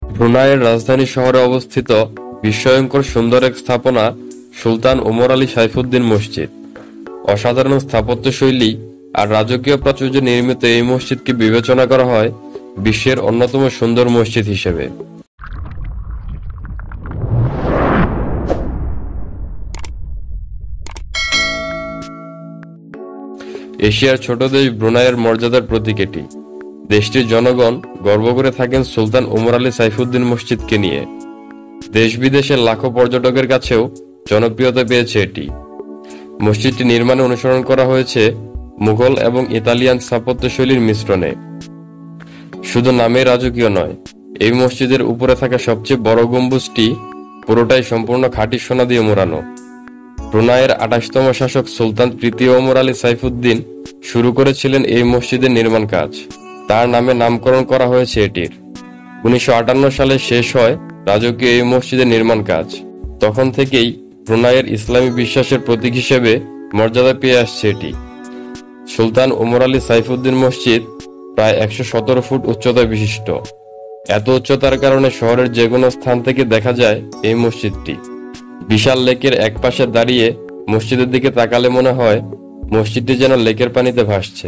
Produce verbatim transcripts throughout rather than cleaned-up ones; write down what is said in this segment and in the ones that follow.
ব্রুনাইয়ের রাজধানী শহরে অবস্থিত বিস্ময়কর সুন্দর এক স্থাপনা সুলতান ওমর আলী সাইফুদ্দিন মসজিদ। অসাধারণ স্থাপত্যশৈলী আর রাজকীয় প্রাচুর্যে নির্মিত এই মসজিদকে বিবেচনা করা হয় বিশ্বের অন্যতম সুন্দর মসজিদ হিসেবে। এশিয়ার ছোট দেশ ব্রুনাইয়ের মর্যাদার প্রতীক এটি। দেশটির জনগণ গর্ব করে থাকেন সুলতান ওমর আলী সাইফুদ্দিন মসজিদকে নিয়ে। দেশ বিদেশের লাখো পর্যটকের কাছেও জনপ্রিয়তা পেয়েছে এটি। মসজিদটি নির্মাণে অনুসরণ করা হয়েছে মুঘল এবং ইতালিয়ান স্থাপত্যশৈলীর মিশ্রণে। শুধু নামে রাজকীয় নয়, এই মসজিদের উপরে থাকা সবচেয়ে বড় গম্বুজটি পুরোটাই সম্পূর্ণ খাঁটি সোনা দিয়ে মোড়ানো। ব্রুনাইয়ের আঠাশতম শাসক সুলতান তৃতীয় ওমর আলী সাইফুদ্দিন শুরু করেছিলেন এই মসজিদের নির্মাণ কাজ। তার নামে নামকরণ করা হয়েছে এটির। উনিশশো আটান্ন সালে শেষ হয় রাজকীয় এই মসজিদের নির্মাণ কাজ। তখন থেকেই ব্রুনাইয়ের ইসলামী বিশ্বাসের প্রতীক হিসেবে মর্যাদা পেয়ে আসছে এটি। সুলতান ওমর আলী সাইফুদ্দিন মসজিদ প্রায় একশো সতেরো ফুট উচ্চতা বিশিষ্ট। এত উচ্চতার কারণে শহরের যে কোনো স্থান থেকে দেখা যায় এই মসজিদটি। বিশাল লেকের এক পাশে দাঁড়িয়ে মসজিদের দিকে তাকালে মনে হয় মসজিদটি যেন লেকের পানিতে ভাসছে।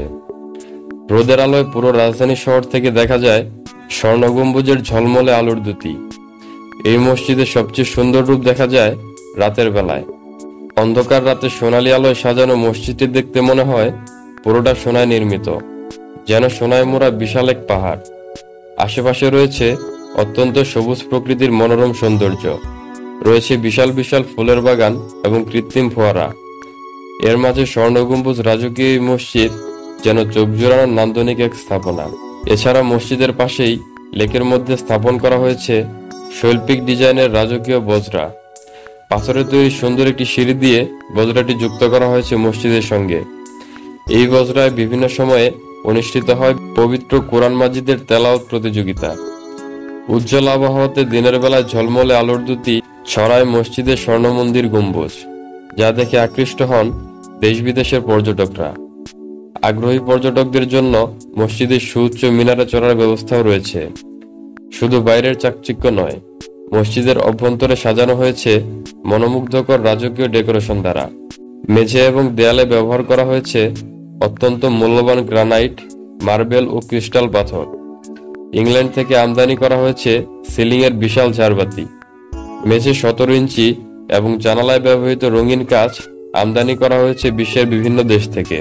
রোদের আলোয় পুরো রাজধানী শহর থেকে দেখা যায় স্বর্ণ গম্বুজের ঝলমলে আলোর দ্যুতি। এই মসজিদের সবচেয়ে সুন্দর রূপ দেখা যায় রাতের বেলায়। অন্ধকার রাতে সোনালী আলোয় সাজানো মসজিদটি দেখতে মনে হয় পুরোটা সোনায় নির্মিত, যেন সোনায় মোড়া বিশাল এক পাহাড়। আশেপাশে রয়েছে অত্যন্ত সবুজ প্রকৃতির মনোরম সৌন্দর্য, রয়েছে বিশাল বিশাল ফুলের বাগান এবং কৃত্রিম ফোয়ারা। এর মাঝে স্বর্ণ গম্বুজ রাজকীয় এই মসজিদ যেন চোখ জোড়ানোর নান্দনিক এক স্থাপনা। এছাড়া মসজিদের পাশেই লেকের মধ্যে স্থাপন করা হয়েছে শৈল্পিক ডিজাইনের রাজকীয় বজরা। পাথরের তৈরি সুন্দর একটি সিঁড়ি দিয়ে বজরাটি যুক্ত করা হয়েছে মসজিদের সঙ্গে। এই বজরায় বিভিন্ন সময়ে অনুষ্ঠিত হয় পবিত্র কোরআন মাজিদের তেলাওয়াত প্রতিযোগিতা। উজ্জ্বল আবহাওয়াতে দিনের বেলায় ঝলমলে আলোর দ্যুতি ছড়ায় মসজিদের স্বর্ণ মন্দির গম্বুজ, যা দেখে আকৃষ্ট হন দেশ বিদেশের পর্যটকরা। আগ্রহী পর্যটকদের জন্য মসজিদের সুউচ্চ মিনারে চড়ার ব্যবস্থাও রয়েছে। শুধু বাইরের চাকচিক্য নয়, মসজিদের অভ্যন্তরে সাজানো হয়েছে মনোমুগ্ধকর রাজকীয় ডেকোরেশন দ্বারা। মেঝে এবং দেয়ালে ব্যবহার করা হয়েছে অত্যন্ত মূল্যবান গ্রানাইট, মার্বেল ও ক্রিস্টাল পাথর। ইংল্যান্ড থেকে আমদানি করা হয়েছে সিলিংয়ের বিশাল ঝাড়বাতি। মেঝে সতেরো ইঞ্চি এবং জানালায় ব্যবহৃত রঙিন কাচ আমদানি করা হয়েছে বিশ্বের বিভিন্ন দেশ থেকে।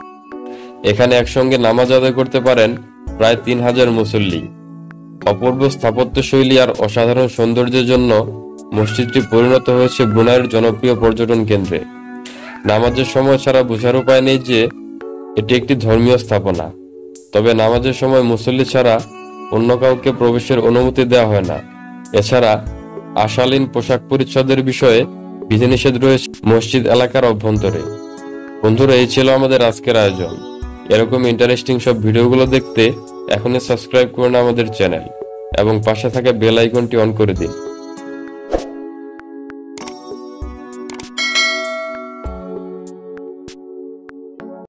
এখানে একসঙ্গে নামাজ আদায় করতে পারেন প্রায় তিন হাজার মুসল্লি। অপূর্ব স্থাপত্যশৈলী আর অসাধারণ সৌন্দর্যের জন্য মসজিদটি পরিণত হয়েছে ব্রুনাইয়ের জনপ্রিয় পর্যটন কেন্দ্রে। নামাজের সময় ছাড়া বোঝার উপায় নেই যে এটি একটি ধর্মীয় স্থাপনা। তবে নামাজের সময় মুসল্লি ছাড়া অন্য কাউকে প্রবেশের অনুমতি দেওয়া হয় না। এছাড়া অশালীন পোশাক পরিচ্ছদের বিষয়ে বিধিনিষেধ রয়েছে মসজিদ এলাকার অভ্যন্তরে। বন্ধুরা, এই ছিল আমাদের আজকের আয়োজন। এরকম ইন্টারেস্টিং সব ভিডিওগুলো দেখতে এখনই সাবস্ক্রাইব করুন আমাদের চ্যানেল এবং পাশে থাকা বেল আইকনটি অন করে দিন।